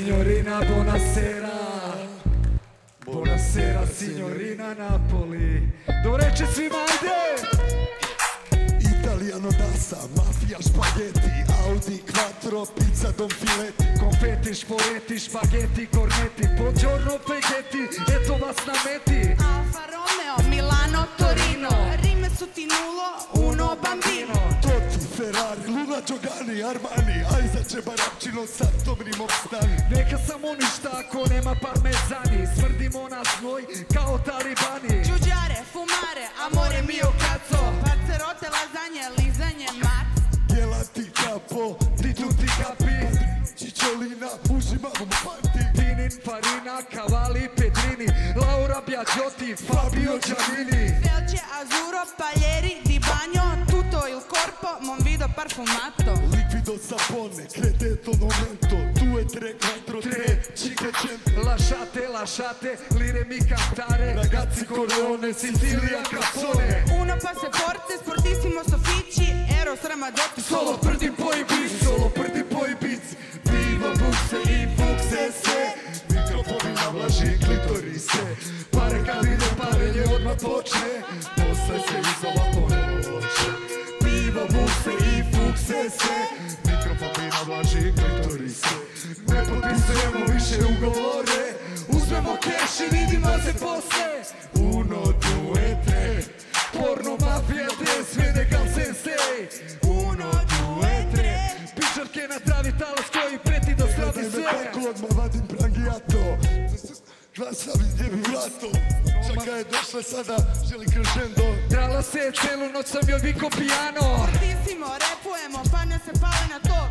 Signorina, buonasera. Buonasera, signorina Napoli. Dobro reče svima, ajde! Italiano dasa, mafia, špageti, Audi, quattro, pizza, don filetti. Konfeti, šporeti, špageti, korneti, buongiorno, pegeti, eto vas na meti. Alfa Romeo, Milano, Torino, rime su ti nulo, uno bambino. Totti, Ferrari, Luna, Giogani, Armani, Ajza, Barabčino, sa dobrim obstani. Neka samo ništa ako nema parmezani, smrdimo na znoj kao talibani. Đuđare, fumare, amore mio cazzo, pancerote, lazanje, lizanje, mac. Gelati, capo, Ti tutti capi, Cicciolina, uživamo panti. Pinin, Farina, Cavalli, Pedrini, Laura Biagiotti, Fabio Giannini. Felce, Azzurro, Paglieri, Di Bagno, tutto il corpo, monvido parfumato. Liquido, sapone, credeto, momento, 2, 3, 4, 3, 500. Lasciate, liremi cantare. Ragazzi, Corleone, Sicilia, Cazzone. Uno passaporte, sportissimo Soffici, Eros Ramazzotti. Solo per di poi beat, solo per di poi beat. Vivo bukse i fukse se, mikrofoni navlaži klitorise. Pare kad ide parenje odmah počne, posle se izola ponovo loče. Vivo bukse i fukse se, mikrofoni navlaži klitorise. Ne potpisujemo više ugovore, uzmemo keš i vidimo se posle. Uno, due, tre, porno mafija te, svede kao sensei. Uno, due, tre, pičarke na travi talas koji preti da zdravi sve. Tako odmah vadim prangijato, glasavi djevi vrato. Čaka je došla sada, želi crescendo. Drala se celu noć sam joj viko pijano. Sportissimo, repujemo, pane se pale na to.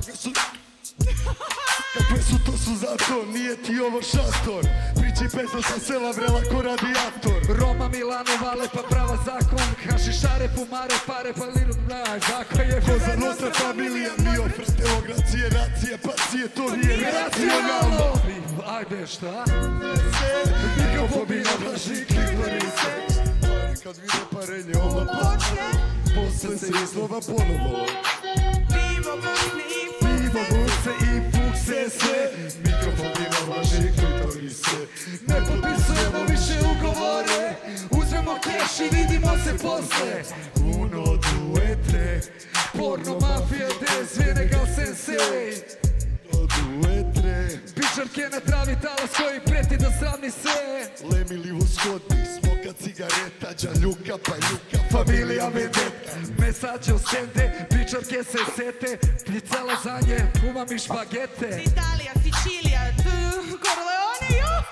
Kakve su to su zato, nije ti ovo šator. Priči pesma sa sela vrela ko radijator. Roma, Milano, Vale pa prava zakon. Hašišare, fumare, pare pa liru, zakon je Cosa nostra familija, mio fratello, grazie, racije, pacije, to nije racionalno. Ajde, šta? Mikrofobi navlaži klitorise. Kad vide parenje, odmah počne. Posle se izlova ponovo. Vivo bukne i Vivo bukse i fukse se, mikrofoni navlaži klitorise. Ne potpisujemo više ugovore, uzmemo keš i vidimo se posle. Uno, due, tre, porno mafija te, svijene kao sensei. Uno, due, tre, Pičarke na travi talas koji preti da sravni sve. Lemili u skoti, smoka cigareta, đaljuka, paljuka, Familija vedeta, mesađe o sende, pičarke se sete, pizza, lazanje, umami špagete. Italija, Sicilija, Corleone,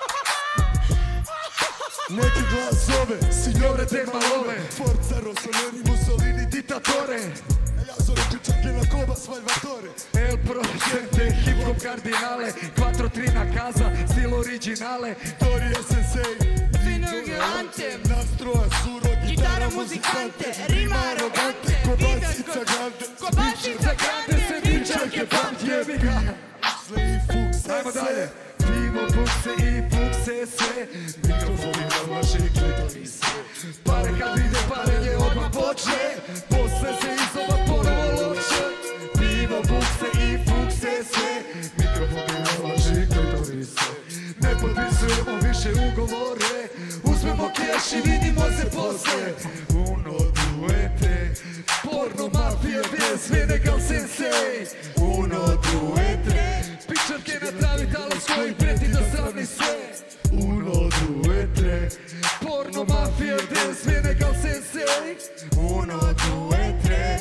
neki glas zove, signore te te malove. malove. Forza, Rossoneri, Mussolini, Dittatore, ja zove pičarke na koba, Salvatore. El Procente, hip hop kardinale, 4-3 na casa, stil originale. Tori Sensei, Fino ignorante, nastro asuro, Gitara muzikante, rima arogante, kobasica grande, Kobasica grande, se pičarke pamtjevi ga. Sle i fukse Ajmo se. dalje. Vivo bukse i fukse se, mikrofoni navlaži klitorise. Pare kad ide parenje odmah počne, posle se izova ponovo loče. Vivo bukse i fukse se, mikrofoni navlaži klitorise. Ne potpisujemo više ugovore, uzmemo keš i vidimo se posle. Uno, due, tre, porno mafija te, svijene kao sensei. Uno, due, tre, pičarke na travi talas koji preti da sravni sve. Uno, due, tre, porno mafija te, svijene kao sensei. Uno, due, tre.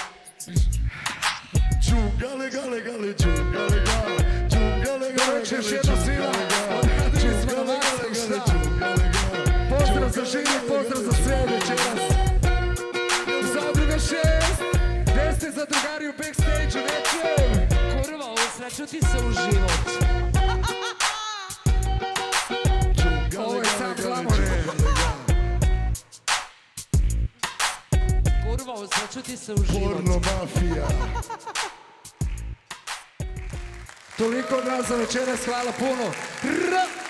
Džungale, gale, gale, džungale, gale, džungale, gale, Reče još gale, jedno svima, odradili smo na maksim, šta? Pozdrav za živi, pozdrav za sve večeras. Zadruga 6, gdje ste za drugari u backstage-u, neće? Kurva, usreću ti se u život. Ovo je sam glamore. Kurva, usreću ti se u život. Porno mafija. Toliko od nas za večeras, hvala puno.